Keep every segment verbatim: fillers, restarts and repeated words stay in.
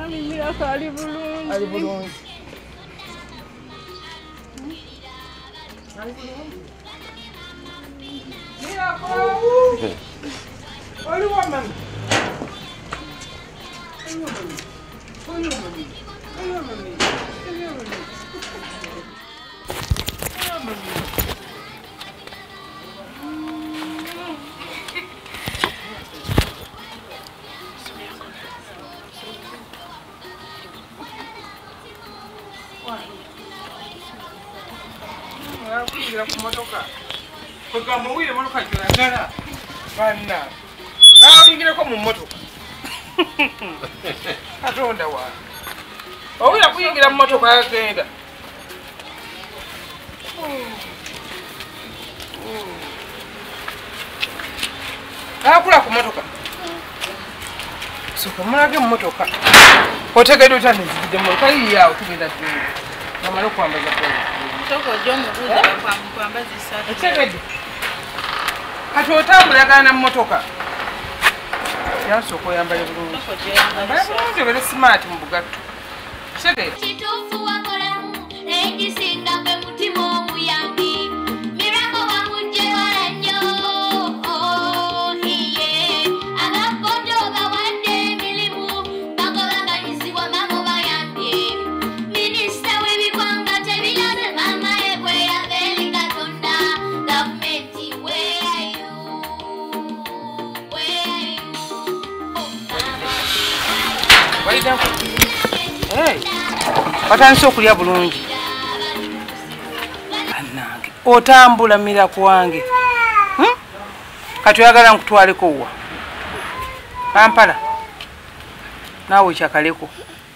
Mami Miracle ali bulungi. Ali bulungi. Ali bulungi. Miracle! Oli wa mami. Oli wa mami. Oli wa mami. Oli wa mami. Oli wa mami. Oli wa mami. Kuingira ku motoka. Kugamba wile motoka kiragala. Bana. Ah ingire ko mu motoka. Atonda wa. Owira kuingira mu motoka agenda. Ah kula ku motoka. So kamulage mu motoka. Otegedde utane zigide mu motoka yawo tugenda tugenda. Namalo kwambaza kwa. Toko jomu buza kwa kwambaza isatu. Etegedde. Kati otambulagana mu motoka. Yansoko yambaye bulungi. Toko jeyamba. Bulungi bere smart mu bugatto. Etegedde. Kitufu wakola ekisinga kwe mutima omuyangi. Miracle bamujje walanyo. Oh iye. Agakondo bawadde emirimu. Bagobaganyizibwa mamo bayambye. Minisita w'ebikwanga tebirabe mama ebwe yabeli Katonda. Gavumenti where are you? Where are you? Waida ku. Hey. Batandise okulya bulungi. Annange. Otambula Miracle wange. Hmm? Kati oyagala nkutwaleko wa. Kampala. Naawe kyakaleko.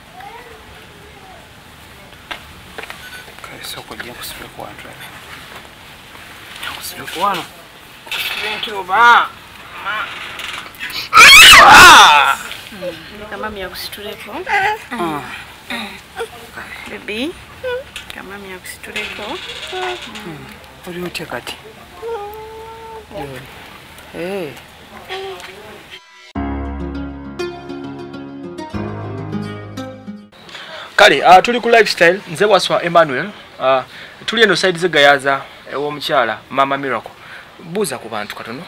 Kale soko lya kusibira ku wantu. Kusibira ku wano. Kusibira ba. Ah! Kama mya kusituleko. Baby. Kama mya kusituleko. Oli otya kati? Eh. Kale, uh, tuli ku lifestyle nze waswa Emmanuel. Uh, tuli eno side zegayaza ew'omukyala Mama Miracle. Buuza ku bantu katono.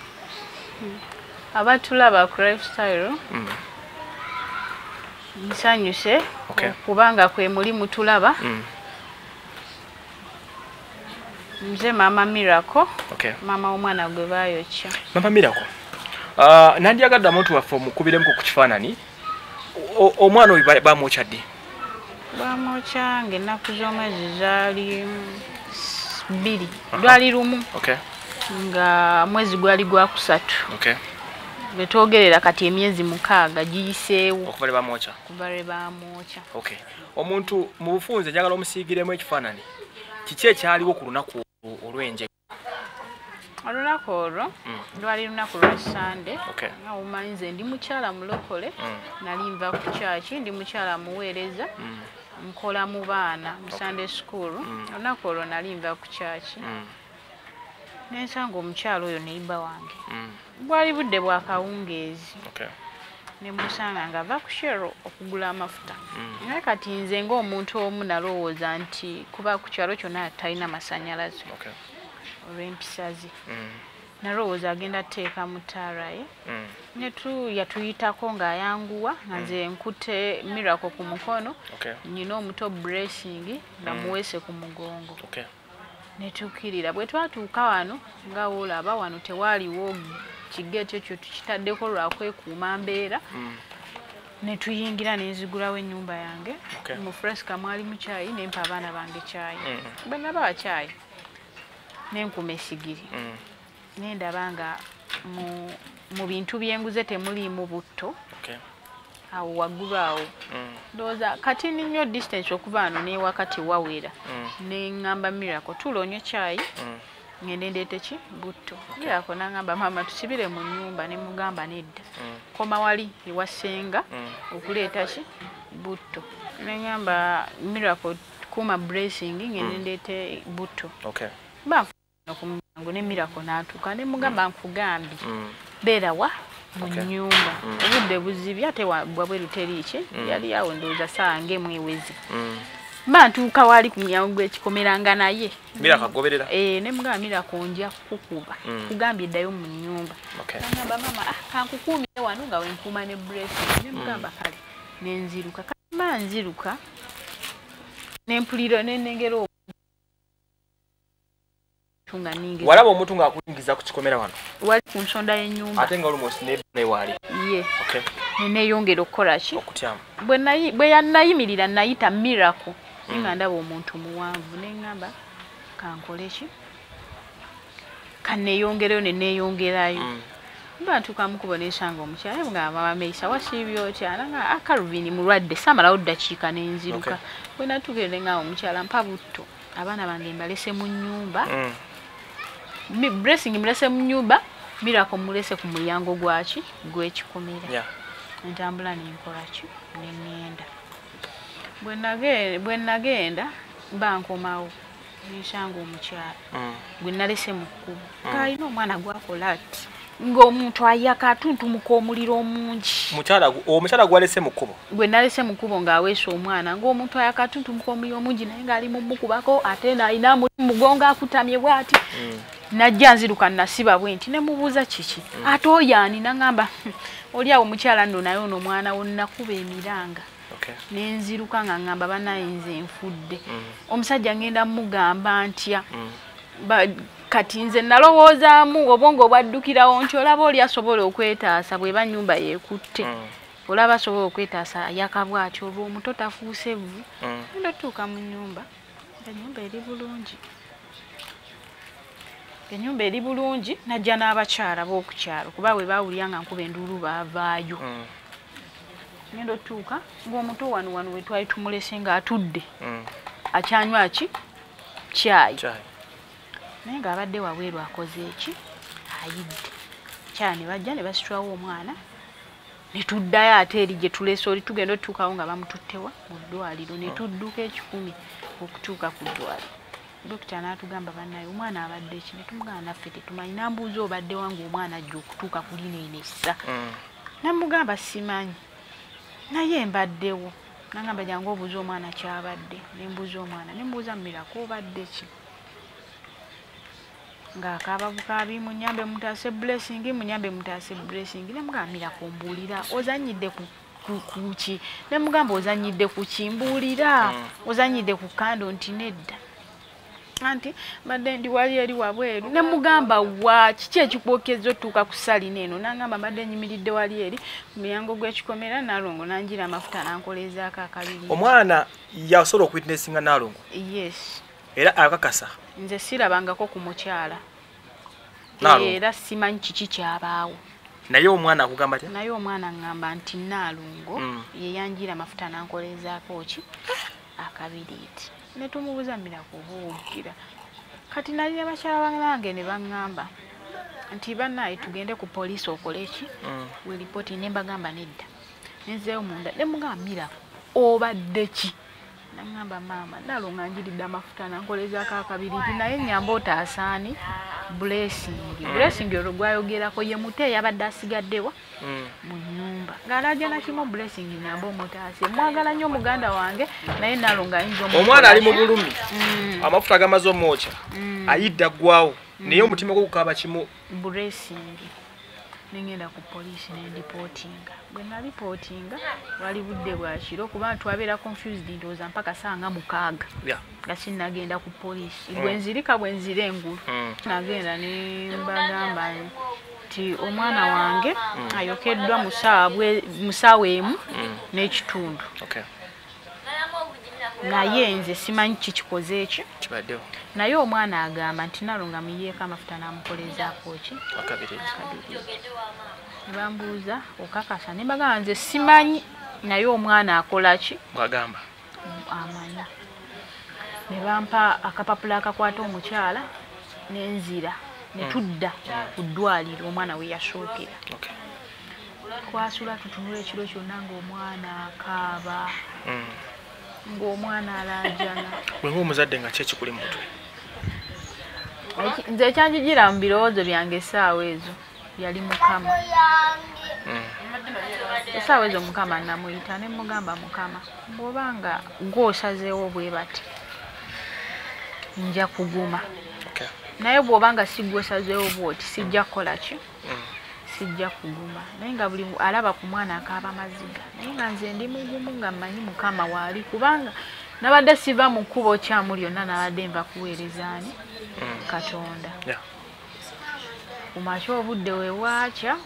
Abatulaba ku lifestyle. Mm. Nsanyuse Okay. kubanga kwe muli mutulaba. Mm. Nze Mama Miracle. Okay. Mama omwana gwe bayokya. Mama Miracle. Uh, nandyagadde omuntu waffe omukubiremu ku kifaananyi. Omwana oyo bamwokya ddi? Bamwokya ng'ennaku z'omwezi zaali bbiri. Lwali lumu. Okay. Nga mwezi gwali gwa kusatu. Okay. Betwogerera kati emyezi mukaaga giyiseewo. Okuva lwe bamwokya. Kuva lwe bamwokya. Okay. Omuntu mu bufunze njagala omusiigiremu ekifaananyi. Kiki ekyaliwo ku lunaku olw'enje? Olunaku olwo lwali lunaku lwa Sande. Okay. Nga omanyi nze ndi mukyala mulokole. Nali nva ku kyaki ndi mukyala muweereza. Nkola mu baana mu Sunday school. Olunaku olwo nali nva ku kyaki. Nensanga omukyala oyo neiba wange. Bwali budde bwa kawungeezi. Okay. Ne musanga nga ava ku Shero okugula amafuta. Naye kati nze ng'omuntu omu nalowooza nti kuba ku kyalo kyonna talina masannyalaze. Okay. Olw'empisa ze. Nalowooza agenda teeka mu ttaaraye. Ne tu yatuyitako ng'ayanguwa nga nze nkute Miracle ku mukono. Okay. Nina omuto Blessing nga muweese ku mugongo. Okay. Ne tukirira bwe twatuuka wano nga woolaba wano tewaaliwo kigeeti ekyo tukitaddeko lwa kwekuuma mbeera. Ne tuyingira ne nzigulawo ennyumba yange. Okay. Mu Fresca mwali mu caayi ne mpa abaana bange caayi. Bwe nabawa caayi ne nkuma essigiri. Ne ndaba nga mu, mu bintu byenguze temuliimu butto. Okay. Awo waggulu awo. Ndowooza kati nnyo distance okuva wano n'ewakati wawera. Ne ŋŋamba Miracle tuula onywe caayi. Ngende ndeete ki butto. Miracle n'aŋŋamba maama tusibire mu nnyumba ne mugamba nedda. Koma wali ewa ssenga okuleeta ki butto. Ne ŋŋamba Miracle kuuma Blessing ngende ndeete butto. Okay. Banfu ku mwangu ne Miracle n'atuuka ne mugamba nkugambye. Beera wa mu nnyumba obudde buzibya ate bwabweru teriiki yali awo ndowooza saa ng'emwewezi mba ntuuka waali ku mulyango gw'ekikomeranga naye Mirako agoberera eh ne mugamba Mirako nja kukuba kugambye ddayo mu nnyumba ngamba mama ah kankukuumire wano nga wenkuuma ne blessing ne mugamba kale nenziruka kama nziruka nempulira nenengero tunga ninge walaba omuntu nga akulingiza ku kikomera wano wali ku nsonda y'ennyumba ate nga almost ne wali ye okay nene yongera okukola ki okutyamu bwe nayi bwe yanayimirira nayita Mirako nga ndaba omuntu muwanvu nengamba kankole ki kaneyongereyo neneyongerayo mba ntukamukuba nesanga omukyala nga mama Meisa wasiibyo kyala nga akaruvini mulwadde samalawo ddakiika nenziruka bwe natugende nga omukyala mpa butto abaana bange mbalese mu nnyumba blessing mulese mu nnyumba Mirako mulese ku mulyango gwaki gw'ekikomera ntambula nenkola ki nengenda bwe nagenda bwe nagenda mba nkomawo nensanga omukyala gwe nalese mu kkubo ng'alina omwana gwakola ati ng'omuntu ayaka atuntumuka omuliro omungi mukyala omukyala gwalese mu kkubo gwe nalese mu kkubo ng'aweesa omwana ng'omuntu ayaka atuntumuka omuliro omungi naye ng'ali mu mukubako ate n'alina mugongo akutamye bw'ati najja nziruka nasiba bwe nti ne mubuuza kiki ate oyo ani nangamba oli awo omukyala nno naye ono omwana wo nnakuba emiranga nenziruka nga ngamba banaye nze nfudde omusajja ngenda mugamba ntya kati nze nalowoozaamu obwongo obwaddukirawo nti olaba oli asobola okwetaasa bweba nnyumba yeekutte olaba asobola okwetaasa yakabwa ati olwo omuto tafuuse vvu ndotuuka mu nnyumba ennyumba eri bulungi ennyumba eri bulungi najja n'abakyala b'okukyalo kuba bwe baawulira nga nkuba enduulu baavaayo ngendo tuuka ng'omuto wano wano we twali tumulese ng'atudde akyanywa ki caayi naye ng'abadde wabweru akoze eki ayidde kyala ne bajja ne basitulawo omwana ne tuddayo ate eri gye tulese oli tugenda otutuukawo nga bamututtewa mu ddwaliro ne tudduka ekikumi okutuuka ku ddwaliro dokita n'atugamba bannaye omwana abadde eki ne tumugamba naffe tetumanyi nambuuza obadde wange omwana ajja okutuuka ku lineenessa namugamba simanyi naye mbaddewo nangamba jangu obuuza omwana kyabadde nembuuza omwana nembuuza Mirako obadde ki ng'akaaba bukaabi munyambe mutaase blessing munyambe mutaase blessing nemugamba Mirako mbuulira ozanyidde ku kuki nemugamba ozanyidde ku kimbuulira ozanyidde ku kando nti nedda anti badde ndi wali eri wabweru nemugamba wa kiki ekikwokezo otuuka ku salina eno nangamba badde nyimiridde wali eri muyango gw'ekikomera Nalongo nanjira amafuta nankolezaako akabiri omwana yasobola okuwitnessinga Nalongo yes era akakasa nze sirabangako ku mukyala era simanyi kiki kyabaawo naye omwana akugamba ti naye omwana ngamba nti Nalongo ye yanjira amafuta nankolezaako ki akabiriiti ne tumubuuza Mirako obuwulira kati nali ne bakyala bange ne baŋŋamba nti bannaye tugende ku poliisi okole eki we ripooti ne mbagamba nedda nenzeeyo munda ne mugamba Mirako obadde ki naŋŋamba maama Nalongo anjiridde amafuta nankolezaako akabiriiti naye nnyamba otaasaani blessing blessing olwo gwayogerako ye muto eyabadde asigaddewa mu nnyumba ng'alajja nakimu blessing nyamba omutaase mwagala nnyo muganda wange naye Nalongo ayinza omwana ali mu bulumi amafuta agamaze omwokya ayidda ggwawo naye omutima gwo gukaaba kimu blessing nengenda ku poliisi nendipotinga bwe nalipootinga wali budde bwa kiro kuba twabeera confused ndowooza mpaka saa nga mukaaga nga sinnagenda ku poliisi bwe nzirika bwe nzira engulu nagenda ne mbagamba nti omwana wange ayokeddwa mu ssaawa emu n'ekitundu naye nze simanyi kikikoze ekyo kibaddewo naye omwana agamba nti Nalongo amuyiyeeko amafuta n'amukolezaako ki akabiriiti ne bambuuza okakasa ne mbagamba nze simanyi naye omwana akola ki bwagamba amanyi ne bampa akapapula akakwata omukyala n'enzira ne tudda ku ddwaliro omwana we yasookera twasula tutunula ekiro kyonna ng'omwana akaaba ng'omwana alaajana gwe ng'omuzadde nga kyeki kuli mutwe nze ekyanjijira mu birowoozo byange essaawa ezo yali mukama Essaawa ezo mukama namuyita ne mugamba mukama bw'obanga gw'osazeewo bwe bati nja kuguma naye bw'obanga si gw'osazeewo bw'oti sijja kukola ki sijja kuguma naye nga buli alaba ku mwana akaaba maziga naye nga nze ndi mugumu nga mmanyi mukama waali kubanga nabadde siva mu kkubo kyamu lyonna nabadde nva kuweerezaani Katonda kumakya obudde we bwakya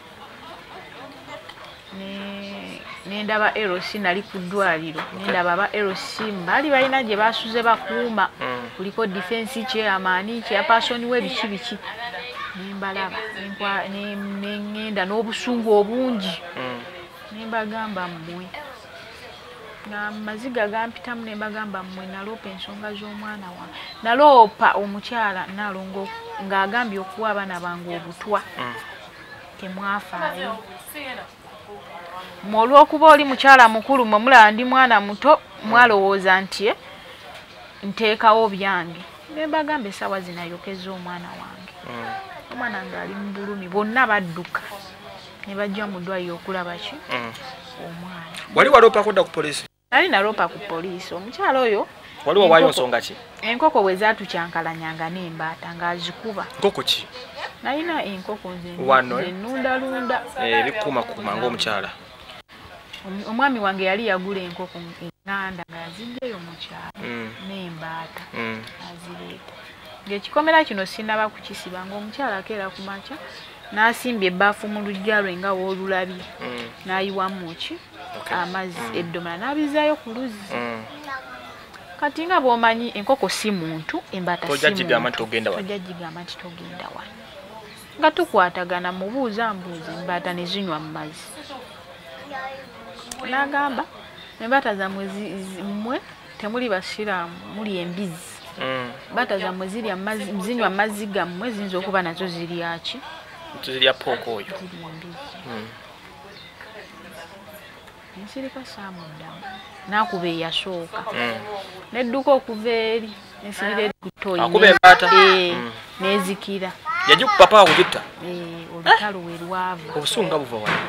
nendaba L C nali ku ddwaliro nendaba aba L C mbali balina gye basuze bakuuma kuliko defense chairman chairperson w'ebiki biki nembalaba nengenda n'obusungu obungi nembagamba mmwe nga maziga gampitamu nembagamba mmwe naloopa ensonga z'omwana wange naloopa omukyala nalongo ng'agambye okuwa abaana bange obutwa temwafaayo olw'okuba oli mukyala mukulu mwe mulaba ndi mwana muto mwalowooza nti nteekawo byange nembagamba essaawa zinayokeza omwana wange omwana ng'ali mu bulumi bonna badduka ne bajja mu ddwaliro okulaba ki omwana wali waloopa kudda ku poliisi nali naloopa ku poliisi omukyala oyo wali wawaayo nsonga ki enkoko bwe zaatukyankalanyanga n'embaata ng'azikuba nkoko ki nalina enkoko nze nnundalunda ebikuumakuuma ng'omukyala omwami wange yali yagula enkoko eŋŋanda ng'azigyeyo mu kyalo n'embaata azireeta ng'ekikomera kino sinaba kukisiba ng'omukyala akeera ku makya n'asimbye ebbaafu mu luggya lwe nga woolulabye n'ayiwamu ki amazzi eddomola n'abizaayo ku luzzi kati nga bw'omanyi enkoko si muntu embaata si muntu tojja gigamba nti togenda wano nga tukwatagana mubuuza mbuuza embaata ne zinywa mu mazzi n'agamba embaata zammwe mmwe temuli basiraamu muli embizi embaata zammwe zinywa amazzi gammwe ziyinza okuba nazo zirya ki zirya pooko oyo zirya embizi ensirika saamuddamu n'akuba eyasooka nedduka okuva eri ensibira eri ku ttooyi akuba embaata n'ezikira yagikupa papa akugitta olutalo we lwava obusungu nga buva wano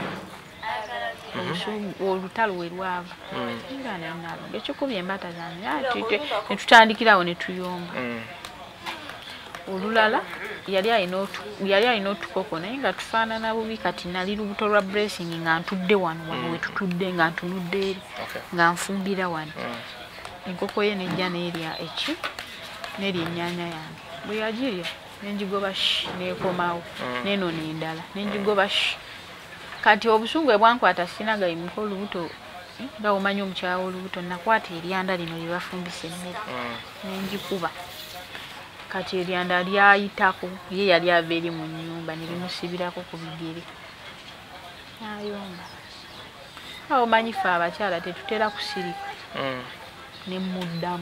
olutalo we lwava nga nenalo ng'ekikubye embaata zange ne tutandikirawo ne tuyomba olulala yali alina otukoko naye nga tufaanana bubi kati nali lubuto lwa blessing nga ntudde wano wano we tutudde nga ntunudde eri nga nfumbira wano enkoko ye nejja n'erya eki n'erya ennyaanya yange bwe yagirya nenjigoba shi nekomawo neno n'endala nenjigoba shi kati obusungu bwankwata sinagayimuka olubuto nga omanyi omukyala olubuto nakwata eryanda lino lye bafumbisa emmere nenjikuba kati eryanda lyayitako ye yali ava eri mu nnyumba ne limusibirako ku bigere ayomba awo omanyi fe abakyala tetutera kusirika ne muddamu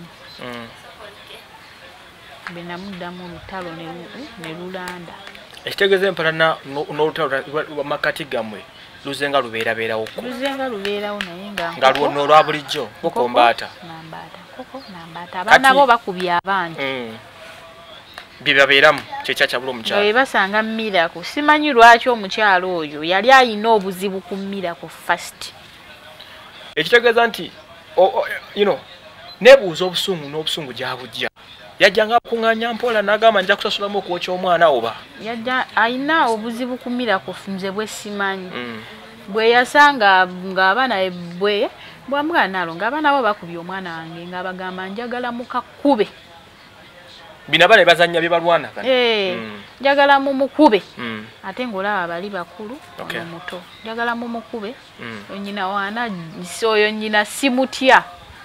be namuddamu olutalo ne lulanda ekitegeeza empalana n'olutalo makati gammwe luzenga lubeerabeerawo luzenga lubeerawo naye nga lwonna olwa bulijjo koko mbaata nambaata koko nambaata abaana bo bakubye abangi bye babeeramu kyekyacabula omukyala bwe basanga Miracle simanyi lwaki omukyala oyo yali alina obuzibu ku Miracle first ekitegeeza nti you know nebuuza obusungu n'obusungu gyabujja yajjanga kuŋŋaanya mpola n'agamba nja kusasulamu okwokya omwana oba yajja alina obuzibu ku Miracle nze bwe simanyi bwe yasanga ng'abaana bwe bwamugana nalo ng'abaana bo bakubye omwana wange ng'abagamba njagala mukakube bino abaana bazannya bye balwana njagala mumukube ate ng'olaba bali bakulu omuto njagala mumukube nyina waana oyo nyina simutya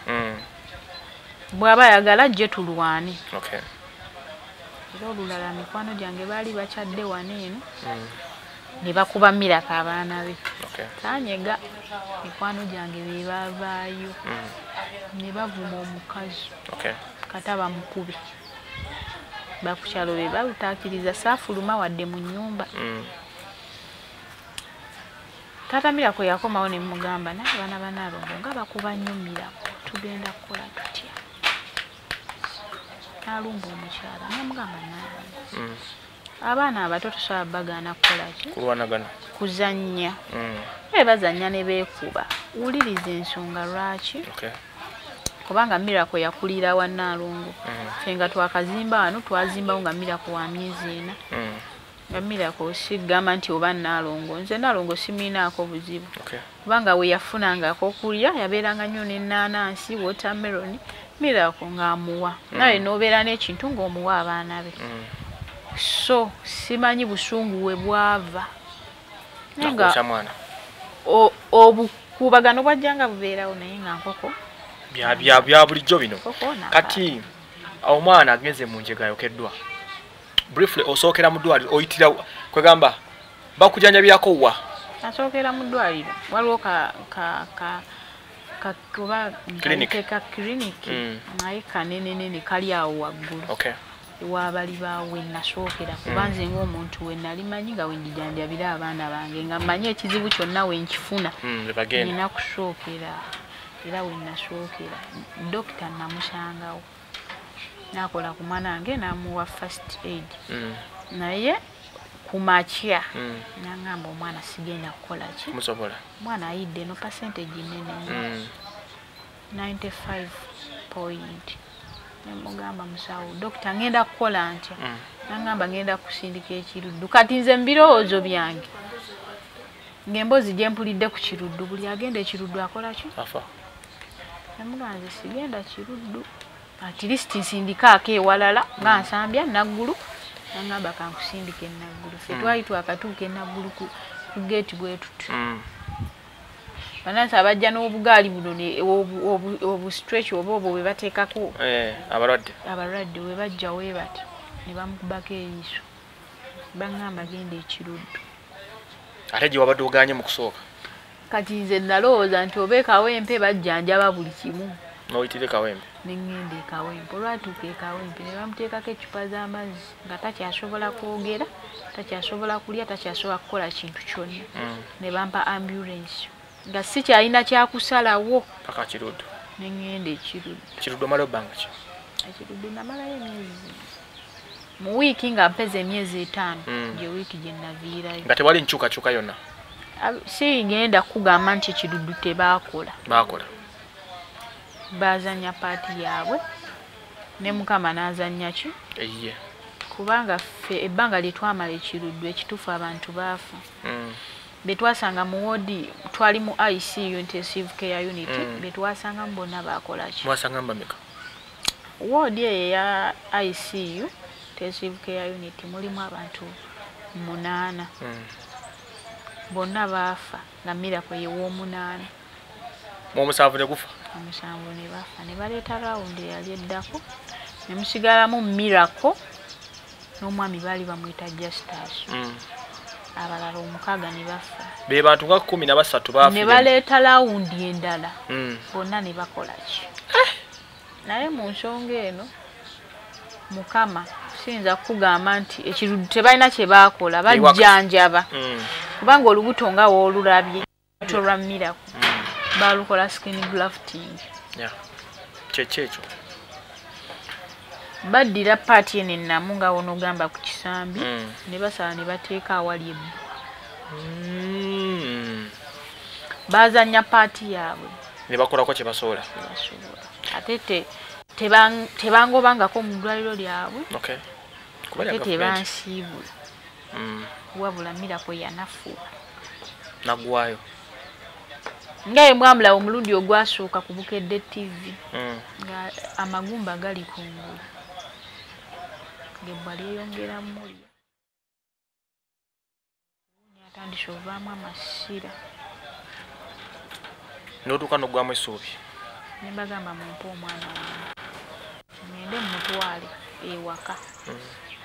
bw'aba ayagala ajje tulwane era olulala mikwano gyange baali bakyadde wano eno ne bakuba Miracle abaana be tanyega mikwano gyange be baavaayo ne bavuma omukazi kataba mukube bakukyalo be balutaakiriza saafuluma wadde mu nnyumba taata Miracle yakomawo ne mugamba naye abaana banaalongo nga bakuba nnyo Miracle tugenda kukola tutya n'alumba omukyala namugamba naalumba abaana abato tusobola bagaana kukola ki kulwanagana kuzannya mm. e bazannya ne beekuba wuliriza ensonga lwaki okay. kubanga Miracle yakulira wa Nnaalongo mm. ffe nga twakazimba wano twazimbawo nga Miracle wa myezi ena mm. nga Miracle sigamba nti oba Nnaalongo nze Nnaalongo siminaako buzibu okay. kubanga we yafunangako okulya yabeeranga nnyo n'ennaanansi watermelon Miracle ng'amuwa mm. naye n'obeera n'ekintu ng'omuwa abaana be mm. so simanyi busungu we bwava nga mwana obukubagano bwajjanga bubeerawo naye nga nkoko bya bya bya bulijjo bino kati omwana agenze mu njega yokeddwa briefly osookera mu ddwaliro oyitira kwegamba bakujanjabyako wa asookera mu ddwaliro waliwo ka ka ka ka kuba ka clinic naye kanenenene kali awo waggulu okay. wabali bawe nasookera kubanze mm. ng'omuntu we nali manyi nga wenjijanjabira abaana bange nga mmanyi ekizibu kyonna we nkifuna mm, nina kusookera era we nasookera dokita namusangawo nakola ku mwana wange namuwa first aid mm. naye kumakya mm. nangamba omwana sigenda kukola ki musobola mwana ayidde no percentage nene mm. ninety-five point nemugamba musawo dokita ngenda kukola ntya mm. nangamba ngenda kusindika ekiruddu kati nze mbirowoozo byange ng'emboozi gye mpulidde ku kiruddu buli agenda ekiruddu akola ki afa namuganze sigenda kiruddu at least nsindikaako ewalala nga nsambya naggulu nangamba kankusindika enaggulu ffe twali twakatuuka enaggulu ku geeti bwe tuti banansi abajja n'obugaali buno obustretch oba obwo bwe bateekako abalwadde abalwadde we bajja we bati ne bamukubako eriiso baŋŋamba genda ekiruddu ate gye wabadde oganye mu kusooka kati nze nalowooza nti oba ekawempe bajjanjaba buli kimu n'oyitira ekawempe neŋŋenda ekawempe olwatuuka ekawempe ne bamuteekako ecupa z'amazzi nga takyasobola kwogera takyasobola kulya takyasobola kukola kintu kyonna ne bampa ambulance nga si kyalina kyakusalawo paka kiruddu neŋŋenda ekiruddu kiruddu omala ebbanga ki ekiruddu namalayo emyezi mu wiiki nga mpeza emyezi etaano gye wiiki gye naviirayo nga tewali nkyukakyuka yonna si ngenda kugamba nti ekiruddu tebaakola baakola bazanya paati yaabwe ne mukama n'azanya ki eyiye kubanga ffe ebbanga lye twamala ekiruddu ekituufu abantu baafa mm. betwasanga mu wodi twali mu I C U intensive care unit mm. betwasanga mbona baakola ki mwasanga mbameka wodi eyo ya I C U intensive care unit mulimu abantu munaana mm. bonna baafa nga Miracle ye w'omunaana mu musanvu ne gufa omusanvu ne bafa ne baleeta rawundi eyali eddako ne musigalamu Miracle n'omwami baali bamwita Justus mm. abalala omukaaga ne bafa be bantu nga kumi na basatu baafa ne baleeta rawundi endala mm. bonna ne bakola ki eh. naye mu nsonga eno mukama siyinza kugamba nti ekiruddu tebalina kye baakola bajjanjaba mm. kubanga olubuto nga woolulabye lubuto lwa Miracle mm. balukola skin grafting yeah. kyekyo baddira paati eno ennamu nga wonogamba ku kisambi mm. ne basala ne bateeka awali ebbu mm. bazanya paati yaabwe ne bakolako kye basobola ate tebangobangako mu ddwaliro lyabwe okay. ate tebansiibula mm. wabula Miracle yanafuuka nagwayo nga ye mwamulawo omulundi ogwasooka ku Bukedde T V mm. nga amagumba gali kungulu ngebwa lyeyongeramu lya atandise ovaamu amasira n'otuuka n'oggwamu essuubi ne bagamba mumpe omwana wange ngende mumutwale ewaka mm.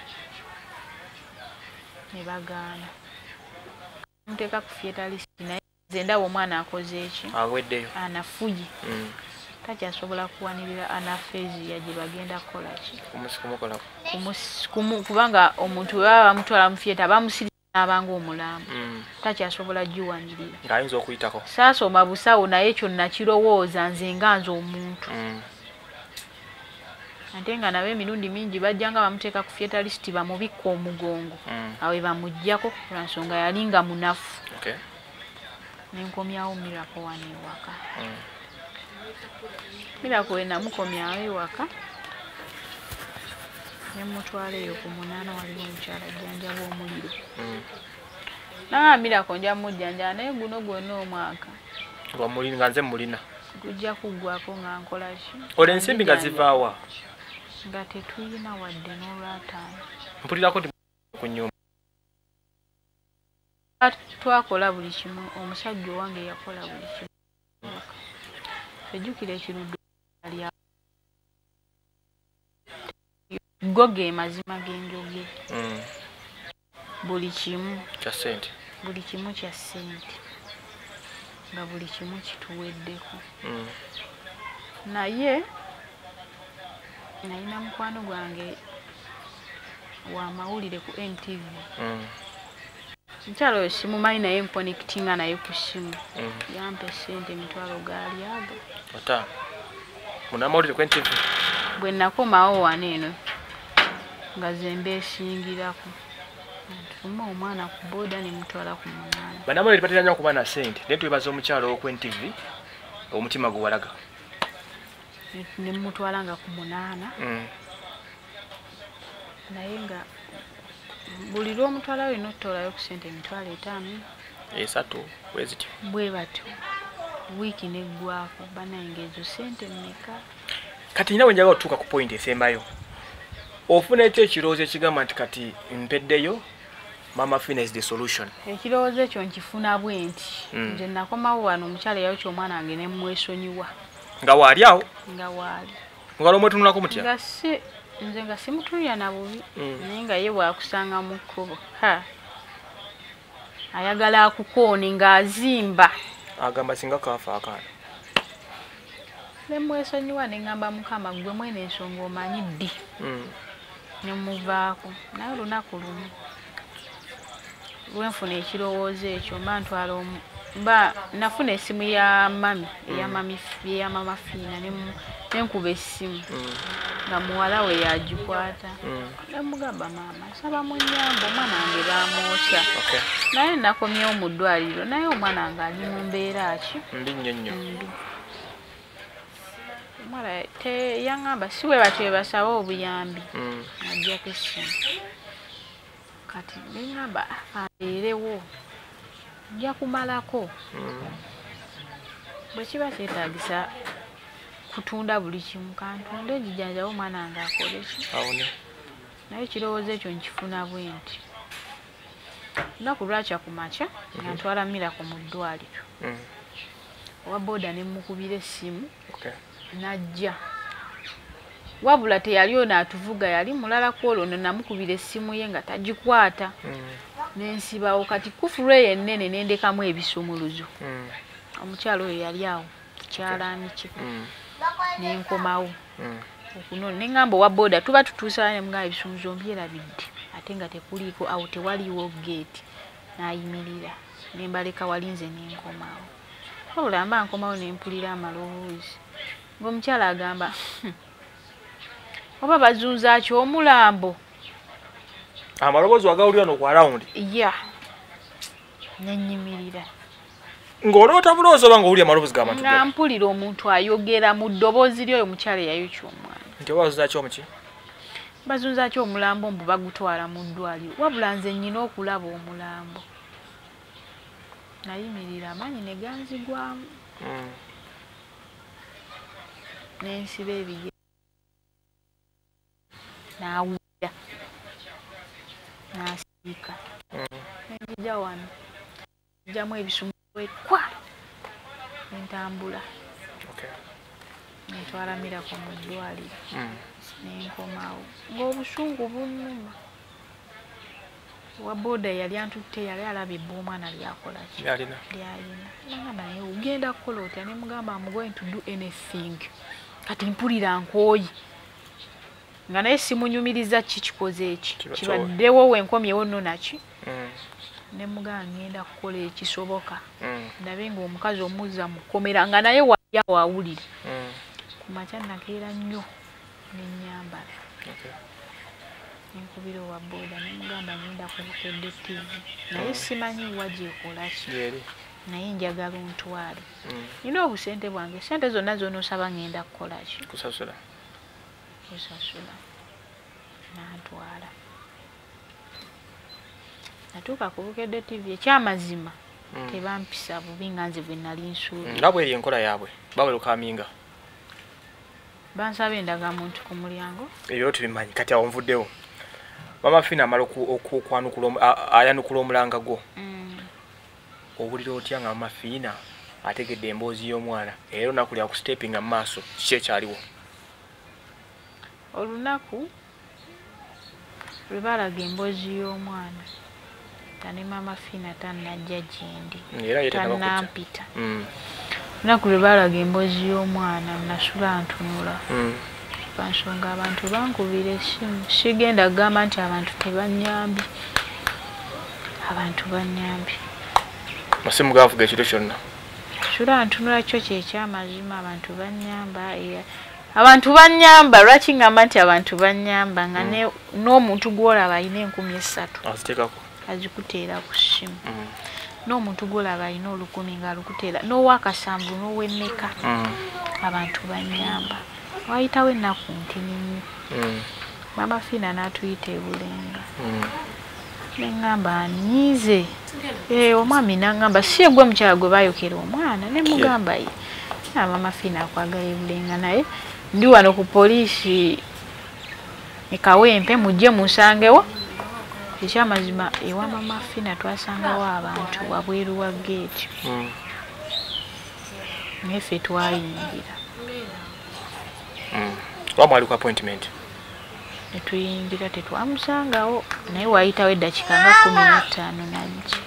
ne bagaana muteeka ku fetalist naye nze ndaba omwana akoze eki aweddeyo anafuye mm. takyasobola kuwanirira anafeziya gye bagenda kukola ki kumukolako kubanga omuntu baba bamutwala mu fiyeta bamusirisa n'abanga omulamu mm. takyasobola giwanirira ng'ayinza okuyitako saasoma busawo naye kyonna kirowooza nze nga nze omuntu mm. ate nga nabe emirundi mingi bajjanga bamuteeka ku fetalist bamubikka omugongo awe bamuggyako lwa nsonga yali nga munafu. Nenkomyawo Miracle wano ewaka. Miracle we namukomyawo ewaka nemutwala eyo ku munaana waliwo omukyala ajjanjaba omuliro. Nanga Miracle nja mujjanjaba naye guno gwonna omwaka nga nze mulina gujja kuggwako nga nkola ki. Ole ensimbi nga zivaawa nga tetuyina wadde n'olwataano. Mpulirako nti ku nnyumba twakola buli kimu. Omusajja owange yakola buli kimu. Ejjukira ekiruddo alya goge mazima g'enjoge. Buli kimu kya ssente. Buli kimu kya ssente nga buli kimu kituweddeko. Naye nalina mukwano gwange wa mawulire ku N T V. Mukyala oyo simumanyi naye nkonekitinga naye ku ssimu. Yampa ssente emitwalo gaali ago. Ata munamawulire ku N T V. Bwe nakomawo wano eno nga ze mbeesingirako ntuma omwana ku booda ne mutwala ku munaana. Banamawulire batera nnyo okuba na ssente naye twebaza omukyala w'oku N T V omutima gwe walaga. Ne mutwala nga ku munaana. Naye nga buli lw'omutwala we n'otoolayo ku ssente emitwalo etaano esatu bwe zityo bwe batyo wiiki neggwako banayenga ezo ssente mmeka. Kati nina wenjaga otuuka ku point esembayo ofuna ekyo ekirowoozo ekigamba nti kati mpeddeyo Mama Fina is the solution. Ekirowoozo ekyo nkifuna bwe nti nze nakomawo wano omukyala yayokya omwana wange ne mmwesonyiwa. Nga waali awo? Nga waali. Nga olw'omwetunulako mutya? Nga si nze nga simutunira na bubi naye nga ye bwakusanga mu kkubo ayagala akukoone ng'azimba. Agamba singa kaafa akaana. Ne mwesonyiwa ne ngamba Mukama gwe mwene ensonga omanyi ddi. Ne muvaako naye olunaku lumu lwenfuna ekirowoozo ekyo mba ntwala mba nafuna essimu ya mami eya mami ya Mama Fina nenkuba essimu nga muwala we yagikwata. Nemugamba maama nsaba munyambe omwana wange bamwokya. Naye nakomyewo mu ddwaliro naye omwana wange ali mu mbeera ki mbi nnyo nnyo. Omwana yaŋŋamba si bwe batyo basaba obuyambi najjako essimu. Kati neŋŋamba abeerewo nja kumalako. Bwe kiba kyetaagisa kutunda buli kimu kantunde njijanjawo omwana wange akole ki. Naye ekirowoozo ekyo nkifuna bwe nti lunaku lwakya ku makya nga ntwala Miracle mu ddwaliro. Owa booda ne mukubira essimu najja wabula teyali ono atuvuga yali mulala kwolwo ono namukubira essimu ye nga tagikwata. Nensibawo kati kufulu eyo ennene nendekamu ebisumuluzo. Omukyalo oyo yali awo kyalaani kye nenkomawo okunoona neŋŋamba owa booda tuba tutuusa ne mugamba ebisumuluzo mbyerabidde ate nga tekuliiko awo tewaliwo geeti. N'ayimirira nembaleka wali nze nenkomawo wabula mba nkomawo nempulira amaloboozi ng'omukyala agamba oba bazunza ki omulambo. Amaloboozi wagawulira n'okwa rawundi? Ya nenyimirira ng'oloota bulowoozi oba ng'owulira amaloboozi g'abantu nga mpulira omuntu ayogera mu ddoboozi lyo omukyala eyayokya omwana nti oba bazunza ki omuki? Bazunza ki omulambo mbu bagutwala mu ddwaliro wabula nze nnyina okulaba omulambo. Nayimirira amaanyi ne ganzigwamu nensiba ebigere n'awulira n'asiika nenjija wano njjamu ebisumuluzo kwa nentambula nentwala Miracle mu ddwaliro nenkomawo ng'obusungu bunnuma. Wa booda yali antutte yali alaba ebba omwana lyakola ki lyalina nagamba naye ogenda kukola otya ne mugamba I'm going to do anything. Kati mpulira nkooyi nga naye simunyumiriza ki kikoze eki kibaddewo wenkomyewo nno naki. Ne mugamba ngenda kukola ekisoboka ndabe ng'omukazi omuzza mu kkomera nga naye wali awo awulire. Ku makya nakeera nnyo nenyambala Okay. nenkubira owa boda nemugamba ngenda kubukedde T V naye simanyi wagyekolaki Yeri. naye njagala ontwale Mm. nina obusente bwange sente zonna zonosaba ngenda kukolaki Kusasula. kusasula nantwala natuuka ku bukedde T V ekyamazima Mm. tebampisa bubi nga nze bwe nali nsuubi Nga bwe enkola yaabwe bawelukaminga bansaba endagamuntu ku mulyango ebyo tubimanyi kati awo nvuddewo Mama Fina amala okwanukula ayanukula omulanga gwo mm. owulira otya nga Mama Fina ategedde emboozi y'omwana era olunaku lya kustepinga mu maaso kiki ekyaliwo olunaku lwe baalaga emboozi y'omwana tane Mama Fina tannajja gyendi era ye tannampita mm. olunaku lwe baalaga emboozi y'omwana nasula ntunula mm. bansonga abantu bankubira essimu sigenda kugamba nti abantu tebanyambye abantu banyambye masimu gaavuga ekiro kyonna sula ntunula kyo kyekyamazima abantu banyamba era abantu banyamba lwaki ngamba nti abantu banyamba nga mm. n'omuntu gwolaba alina enkumi esatu aziteekako azikuteera ku ssimu mm. n'omuntu gwolaba alina olukumi nga alukuteera n'owakasanvu n'owemmeka mm. abantu banyamba wayitawo ennaku ntini nnyo mm. Mama Fina n'atuyita ebulenga mm. neŋŋamba nyiize e, omwami naŋŋamba si egwe mukyala gwe baayokera omwana ne mugamba ye yeah. Mama Fina akwagala ebulenga naye ndi wano ku poliisi ekawempe mujje musangewo ekyamazima ewa Mama Fina twasangawo abantu wabweru wa geeti mm. naye ffe twayingira mm. wamwali ku appointment netuyingira tetwamusangawo naye wayitawo eddakika nga kumi na ttaano najja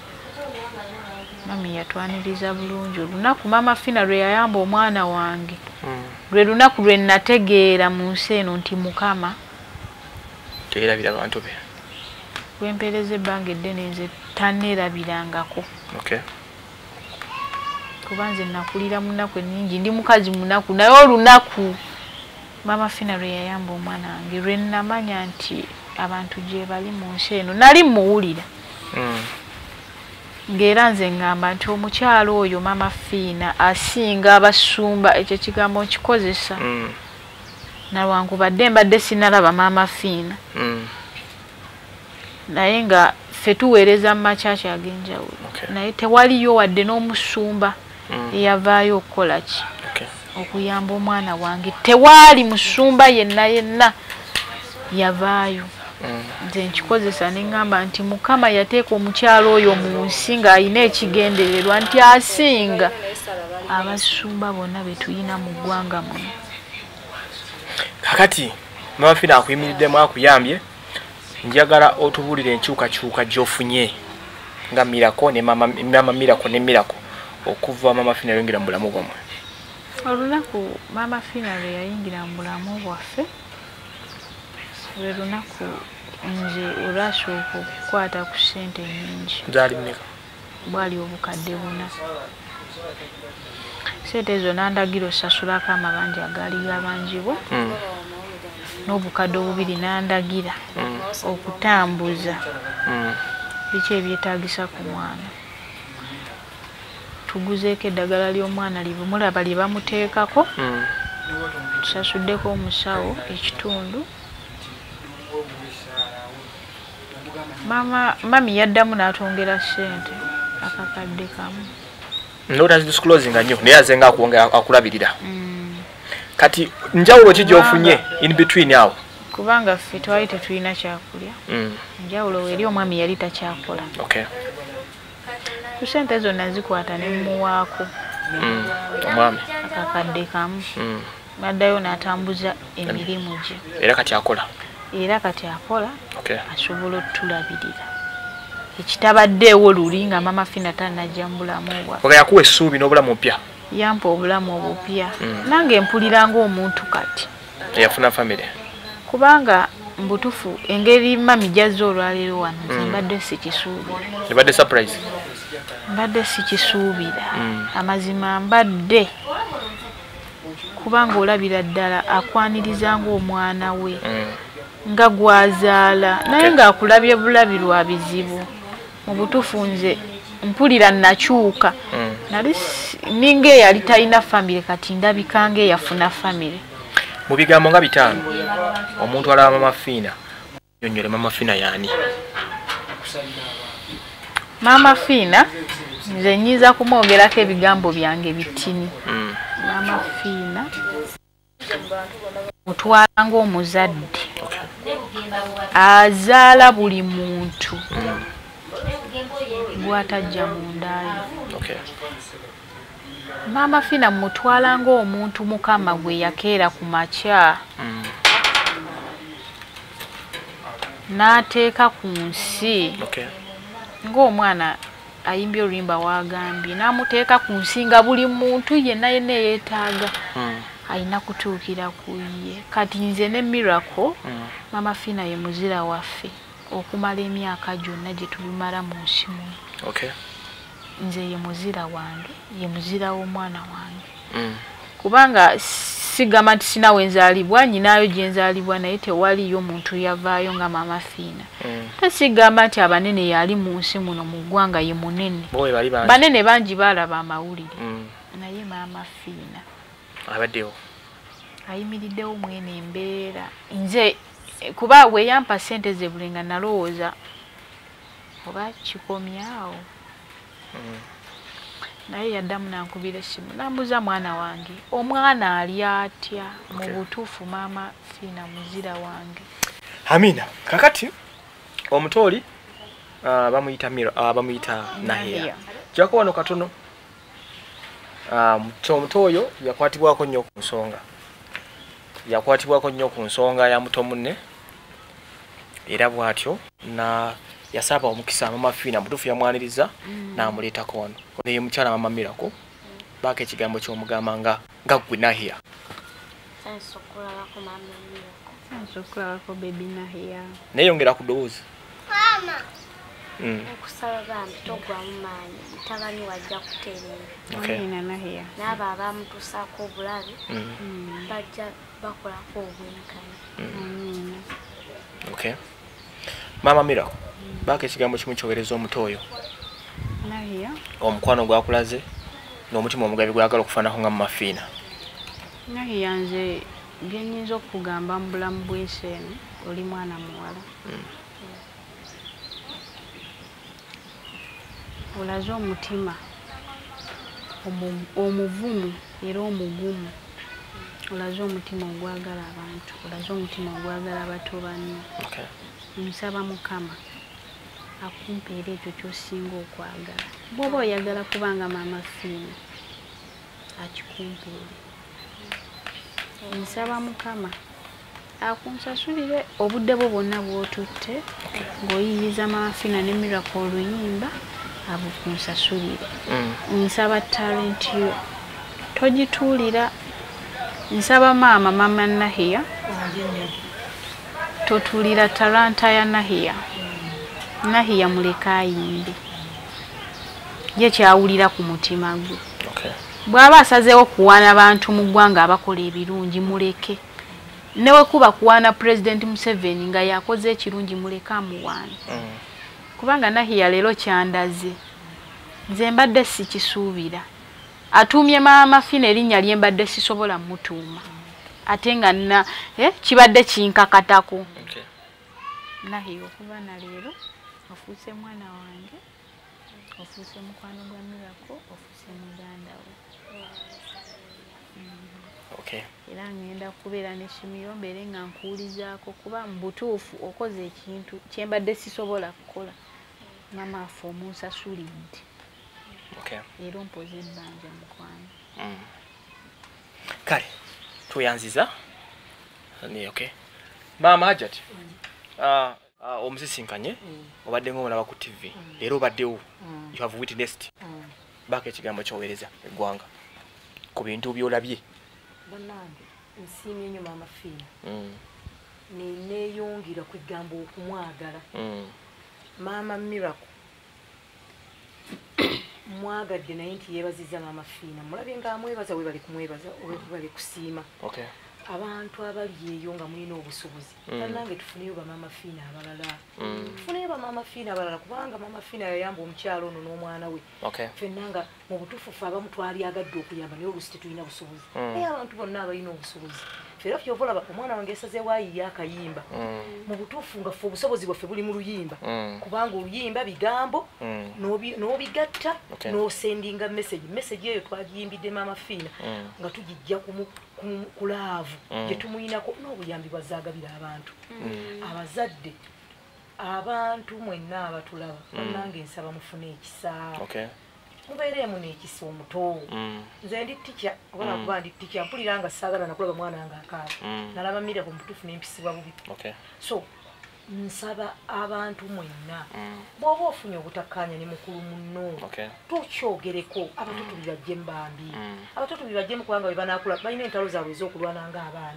mami yatwaniriza bulungi olunaku Mama Fina lwe yayamba omwana wange mm. lwe lunaku lwe nategeera mu nsi eno nti Mukama teerabira abantu be wempereza ebbanga eddene nze tanneerabirangako okay. kuba nze nakulira munaku ennyingi ndi mukazi munaku naye olunaku Mama Fina lwe yayamba omwana wange lwe namanya nti abantu gye bali mu nsi eno nali muwulira mm. ng'era nze ngamba nti omukyalo oyo Mama Fina asinga abasumba ekyo kigambo nkikozesa mm. nalwankubadde mbadde sinalaba Mama Fina mm. naye nga ffe tuweereza mu makyaki ag'enjawulo okay. naye tewaliyo wadde n'omusumba mm. eyavaayo okukola ki okay. okuyamba omwana wange tewaali musumba yenna yenna yavaayo mm. nze nkikozesa neŋŋamba nti Mukama yateeka omukyalo oyo mu nsi ng'alina ekigendererwa nti asinga abasumba bonna be tuyina mu ggwanga muno kakati Mama Fina akuyimiriddemu akuyambye njagala otubuulire enkyukakyuka gy'ofunye nga Miracle ne Mama, Mama Miracle ne Miracle okuva Mama Fina yayingira mu bulamu bwamwe olunaku Mama Fina lwe yayingira mu bulamu bwaffe lwe lunaku nze olwasooka okukwata ku ssente nnyingi zaali mmeka bwali obukadde buna ssente ezo nandagira osasulako amabanja agaali gabanjibwa mm. n'obukadde obubiri nandagira mm. okutambuza mm. biki ebyetaagisa ku mwana tuguzeeko eddagala ly'omwana libe mulaba lye bamuteekako mm. tusasuddeko omusawo ekitundu mama mami yaddamu n'atwongera ssente akakadde kamu notazidisclosinga nnyo naye azenga akuwongera akulabirira mm. kati njawulo ki gy'ofunye in between awo kubanga ffe twali tetulina kyakulya mm. njawulo eri omwami yali takyakola okay. ku ssente zonna zikwata ne mmuwaako mm. omwami akakadde kamu mm. naddayo n'atambuza emirimu gye era kati akola era kati akola okay. asobola otulabirira ekitabaddeewo luli nga Mama Fina tannajja mu bulamu bwaffe oga yakuwa essuubi n'obulamu obupya yampa obulamu obupya mm. nange mpulira ng'omuntu kati eyafuna famire kubanga mbutufu engeri mami jazza olwaleero wano mm. mbadde sikisuubira ebadde surprise mbadde sikisuubira mm. amazima mbadde kubanga olabira ddala akwaniriza ng'omwana we nga gwazaala naye ng'akulabye bulabirwa bizibu mu butuufu nze mpulira nakyuka nali ninga eyali talina famire kati ndabika ng'eyafuna famire. Mu bigambo nga bitaano omuntu alaba Mama Fiina nyonnyole Mama Fiina yaani? Mama Fiina nze nyiza kumwogerako ebigambo byange bitini. Mm. Mama Fiina mutwala ng'omuzadde azaala buli muntu gwatajja mu ndaayo. Okay. Mama Fiina mutwala ng'omuntu Mukama gwe yakeera ku makya Mm. n'ateeka ku nsi. Okay. Ng'omwana ayimbye oluyimba wagambye n'amuteeka ku nsi nga buli muntu yenna yenna yeetaaga Mm. alina kutuukira ku ye. Kati nze ne Miracle Mm. Mama Fiina ye muzira waffe okumala emyaka gyonna gye tubimala mu nsi muno. Okay. Nze ye muzira wange ye muzira w'omwana wange. Mm. Kubanga sigamba nti sina wenzaalibwa nyinaayo gye nzaalibwa naye tewaliyo muntu yavaayo nga Mama Fiina. Mm. Tesigamba nti abanene yali mu nsi muno mu ggwanga ye munene. Bowe bali bangi. Banene bangi baalaba amawulire. Mm. Naye Mama Fiina abaddewo ayimiriddewo mwene embeera. Nze kuba bwe yampa ssente ze bulenga nalowooza oba kikomyawo. Mm. Naye yaddamu nankubira essimu nambuza mwana wange omwana ali atya? Mu butuufu Mama Fiina muzira wange. Amina. Kakati omutooli uh, bamuyita Mira uh, bamuyita Nahia. Jako wano katono. Um, omuto oyo yakwatibwako nnyo ku nsonga. Yakwatibwako nnyo ku nsonga ya muto munne. Era bw'atyo na yasaba omukisa Mama Fiina mutuufu yamwaniriza mm. n'amuleetako wano. Ono ye mukyala Mama Miracle. Baako ekigambo ky'omugamba nga nga ggwe Nahia. Sanso okulabako Mama Miracle. Sanso okulabako baby Nahia. Neeyongera ku ddoboozi. Mama. Mm. Okusaba bambi togwamu maanyi mutabani wajja kutereera. Okay. Nina Nahia. N'abo abamutuusaako obulabe Mm. mm. bajja bakolako obwenkanya. Mm. Okay. Mama Miracle. Baako ekigambo kimu kyogereza omuto oyo. Nahia. Omukwano gwakulaze n'omutima omugabi gwagala okufaanako nga Mama Fiina. Nahia nze bye nnyinza okugamba mu bulamu bw'ensi eno oli mwana muwala. Mm. Olaze omutima omuvumu era omugumu. Olaze omutima ogwagala abantu. Olaze omutima ogwagala abato banno. Okay. Nsaba Mukama akumpeera ekyo ky'osinga okwagala. Bw'oba oyagala kubanga Mama Fiina akikumpeere. Nsaba Mukama akunsasulire obudde bwo bwonna bw'otutte ng'oyiyiza Mama Fiina ne Miracle oluyimba abukunsasulire. Mm. Nsaba talent yo togituulira. Nsaba maama Mama Nahia totuulira talanta ya Nahia. Nahia muleka ayimbe ye kyawulira ku mutima gwe. Okay. Bw'aba asazeewo kuwaana bantu mu ggwanga abakola ebirungi muleke. Newe kuba kuwaana President Museveni nga yakoze ekirungi muleka amuwaane. Mm. Kubanga Nahia leero kyandaze nze mbadde sikisuubira. Atuumye Mama Fiina erinnya lye mbadde sisobola mutuuma ate nga nna eh, kibadde kinkakatako. Okay. Nahia okuva na leero ofuuse mwana wange, ofuuse mukwano gwa Miracle, ofuuse muganda we. Okay. Era ngenda kubeera n'essomero mbeere nga nkuwulizaako kuba mu butuufu okoze ekintu kye mbadde sisobola kukola. Mama afe omunsasulidde. Okay. Leero mpoze ebbanja mukwano. Mm. Kale tuyanziza ni okay. Mama Hajat. Ah uh, uh, omusisinkanye mm. obadde ng'omulaba ku T V. Mm. Leero obaddewo. Mm. You have witnessed. Mm. Baako ekigambo kyowereza eggwanga ku bintu by'olabye. Bannange nsiimye nnyo Mama Fiina. Mm. Neeyongera ku egambo okumwagala. Mm. Mama Miracle mwagadde naye nti yeebazizza maama Fiina mulabye nga amwebaza we bali kumwebaza we bali kusiima okay abantu abali eyo nga mulina obusobozi bannange tufuneyo bamaama Fiina abalala tufuneyo bamaama Fiina abalala kubanga maama Fiina yayamba omukyalo ono n'omwana we ffenna nga mu butuufu ffe abamu twalyagadde okuyamba naye oluusi tetulina busobozi naye abantu bonna abalina obusobozi era fyova olaba omwana wange yasazeewo ayiye akayimba mu butuufu nga ffe obusobozi bwaffe buli mu luyimba kubanga oluyimba bigambo n'obigatta n'osendinga message message eyo twagiyimbidde maama Fiina nga tugijja ku laavu gye tumuyinako n'obuyambi bwazaagabira abantu abazadde abantu mwenna abatulaba bannange nsaba mufune ekisa mubeeremu n'ekisa omuto nze ndi tikya obala kuba ndi tikya mpulira nga saagala nakulaba mwana wange akaaba nalaba mira ku mutuufu n'empisibwa bubi so nsaba abantu mwenna bw'oba ofunye obutakkaanya ne mukulu munno tukyogereko abato tubibajje mbambi abato tubibajjemu kubanga bwe banaakula balina entalo zaabwe ez'okulwana ng'abaana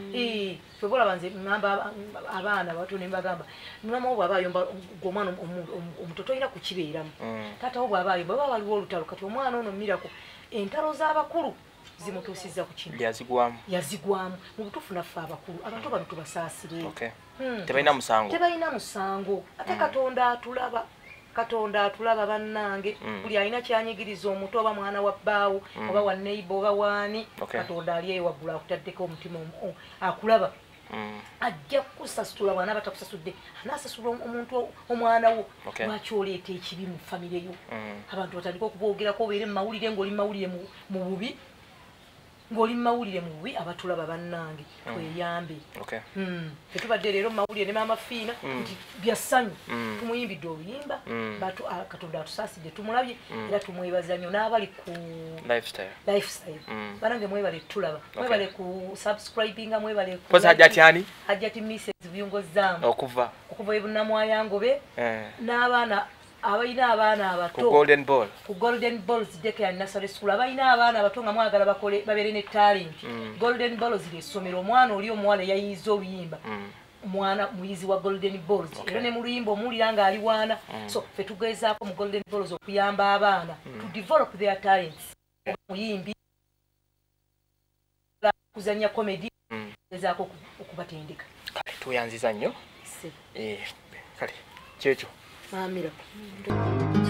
feba olaba nze ŋŋamba abaana abato ne mbagamba mama wo bw'aba ayomba g'omwana omuto tolina kukibeeramu taata wo bw'aba ayomba baba waliwo olutalo kati omwana ono mirako entalo z'abakulu zimutuusizza ku kino yazigwamu yazigwamu mu butuufu naffe abakulu abantu bano tubasaasire tebalina musango tebalina musango ate katonda atulaba katonda atulaba bannange buli alina kyanyigiriza omuto oba mwana wa bbaawo oba wa neighbor oba waani katonda ali eyo waggulu akutaddeko omutima akulaba ajja kukusasula bwana batakusasudde anaasasula omuntu omwana wo lwaki oleeta ekibi mu famire yo abantu batandika okuboogerako obeere mu mawulire ng'oli mu mawulire mu bubi ng'oli mu mawulire mu bubi abatulaba bannange tweyambe tetubadde leero mu mawulire ne maama Fiina nti byassanyu tumuyimbidde oluyimba katonda atusaasidde tumulabye era tumwebaza nnyo n'abali ku lifestyle banange mwebale tulaba mwebale ku subscribinga mwebale hajjati hajjati misses biyongozaamu okuva okuva ebunamwayangobe n'abaana abalina abaana abato ku golden ball ku golden balls daycare nursery school abalina abaana abato nga mwagala bakole babeere ne talent golden balls lye ssomero omwana oli omuwala yayiyiza oluyimba omwana muyizi wa golden balls era ne mu luyimba omuwulira nga ali waana so ffe tugezaako mu golden balls okuyamba abaana to develop their talents muyimbi kuzanya comedy gezaako okubatendeka kale tuyanziza nnyo kale kyekyo Mira.